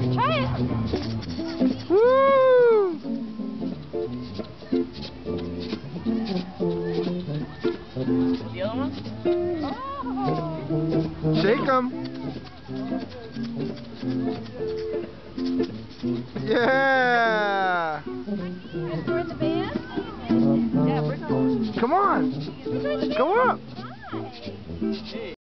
Try it. Woo! The other one? Shake 'em. Yeah. Join the band? Yeah, bring her on. Come on. Go up. Hi.